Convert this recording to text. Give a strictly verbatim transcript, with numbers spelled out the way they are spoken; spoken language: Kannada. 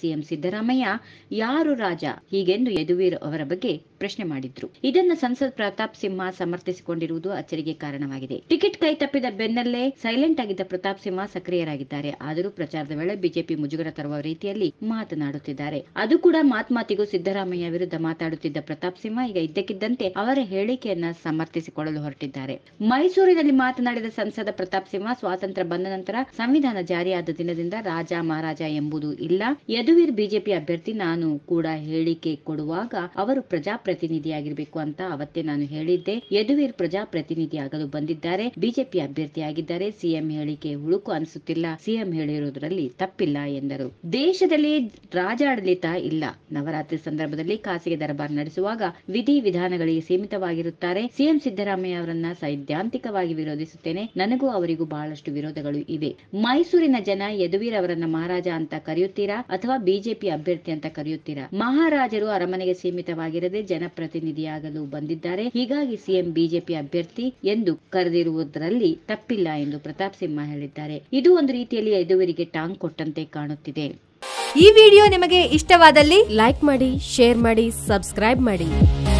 ಸಿಎಂ ಸಿದ್ದರಾಮಯ್ಯ ಯಾರು ರಾಜ ಹೀಗೆಂದು ಯದುವೀರ್ ಅವರ ಬಗ್ಗೆ ಪ್ರಶ್ನೆ ಮಾಡಿದ್ರು. ಇದನ್ನು ಸಂಸದ್ ಪ್ರತಾಪ್ ಸಿಂಹ ಸಮರ್ಥಿಸಿಕೊಂಡಿರುವುದು ಅಚ್ಚರಿಗೆ ಕಾರಣವಾಗಿದೆ. ಟಿಕೆಟ್ ಕೈ ತಪ್ಪಿದ ಬೆನ್ನಲ್ಲೇ ಸೈಲೆಂಟ್ ಆಗಿದ್ದ ಪ್ರತಾಪ್ ಸಿಂಹ ಸಕ್ರಿಯರಾಗಿದ್ದಾರೆ. ಆದರೂ ಪ್ರಚಾರದ ವೇಳೆ ಬಿಜೆಪಿ ಮುಜುಗರ ತರುವ ರೀತಿಯಲ್ಲಿ ಮಾತನಾಡುತ್ತಿದ್ದಾರೆ. ಅದು ಕೂಡ ಮಾತ್ ಮಾತಿಗೂ ಸಿದ್ದರಾಮಯ್ಯ ವಿರುದ್ಧ ಮಾತಾಡುತ್ತಿದ್ದ ಪ್ರತಾಪ್ ಸಿಂಹ ಈಗ ಇದ್ದಕ್ಕಿದ್ದಂತೆ ಅವರ ಹೇಳಿಕೆಯನ್ನ ಸಮರ್ಥಿಸಿಕೊಳ್ಳಲು ಹೊರಟಿದ್ದಾರೆ. ಮೈಸೂರಿನಲ್ಲಿ ಮಾತನಾಡಿದ ಸಂಸದ ಪ್ರತಾಪ್ ಸಿಂಹ, ಸ್ವಾತಂತ್ರ್ಯ ಬಂದ ನಂತರ ಸಂವಿಧಾನ ಜಾರಿಯಾದ ದಿನದಿಂದ ರಾಜ ಮಹಾರಾಜ ಎಂಬುದು ಇಲ್ಲ. ಯದುವೀರ್ ಬಿಜೆಪಿ ಅಭ್ಯರ್ಥಿ. ನಾನು ಕೂಡ ಹೇಳಿಕೆ ಕೊಡುವಾಗ ಅವರು ಪ್ರಜಾಪ್ರತಿನಿಧಿಯಾಗಿರ್ಬೇಕು ಅಂತ ಅವತ್ತೇ ನಾನು ಹೇಳಿದ್ದೆ. ಯದುವೀರ್ ಪ್ರಜಾಪ್ರತಿನಿಧಿಯಾಗಲು ಬಂದಿದ್ದಾರೆ, ಬಿಜೆಪಿ ಅಭ್ಯರ್ಥಿಯಾಗಿದ್ದಾರೆ. ಸಿಎಂ ಹೇಳಿಕೆ ಹುಳುಕು ಅನಿಸುತ್ತಿಲ್ಲ. ಸಿಎಂ ಹೇಳಿರುವುದರಲ್ಲಿ ತಪ್ಪಿಲ್ಲ ಎಂದರು. ದೇಶದಲ್ಲಿ ರಾಜಾಡಳಿತ ಇಲ್ಲ. ನವರಾತ್ರಿ ಸಂದರ್ಭದಲ್ಲಿ ಖಾಸಗಿ ದರ್ಬಾರ್ ನಡೆಸುವಾಗ ವಿಧಿ ವಿಧಾನಗಳಿಗೆ ಸೀಮಿತವಾಗಿರುತ್ತಾರೆ. ಸಿಎಂ ಸಿದ್ದರಾಮಯ್ಯ ಅವರನ್ನ ಸೈದ್ಧಾಂತಿಕವಾಗಿ ವಿರೋಧಿಸುತ್ತೇನೆ. ನನಗೂ ಅವರಿಗೂ ಬಹಳಷ್ಟು ವಿರೋಧಗಳು ಇವೆ. ಮೈಸೂರಿನ ಜನ ಯದುವೀರ್ ಅವರನ್ನ ಮಹಾರಾಜ ಅಂತ ಕರೆಯುತ್ತೀರಾ ಅಥವಾ ಬಿಜೆಪಿ ಅಭ್ಯರ್ಥಿ ಅಂತ ಕರೆಯುತ್ತೀರಾ? ಮಹಾರಾಜರು ಅರಮನೆಗೆ ಸೀಮಿತವಾಗಿರದೆ ಜನಪ್ರತಿನಿಧಿಯಾಗಲು ಬಂದಿದ್ದಾರೆ. ಹೀಗಾಗಿ ಸಿಎಂ ಬಿಜೆಪಿ ಅಭ್ಯರ್ಥಿ ಎಂದು ಕರೆದಿರುವುದರಲ್ಲಿ ತಪ್ಪಿಲ್ಲ ಎಂದು ಪ್ರತಾಪ್ ಸಿಂಹ ಹೇಳಿದ್ದಾರೆ. ಇದು ಒಂದು ರೀತಿಯಲ್ಲಿ ಯದುವೀರಿಗೆ ಟಾಂಗ್ ಕೊಟ್ಟಂತೆ ಕಾಣುತ್ತಿದೆ. ಈ ವಿಡಿಯೋ ನಿಮಗೆ ಇಷ್ಟವಾದಲ್ಲಿ ಲೈಕ್ ಮಾಡಿ, ಶೇರ್ ಮಾಡಿ, ಸಬ್ಸ್ಕ್ರೈಬ್ ಮಾಡಿ.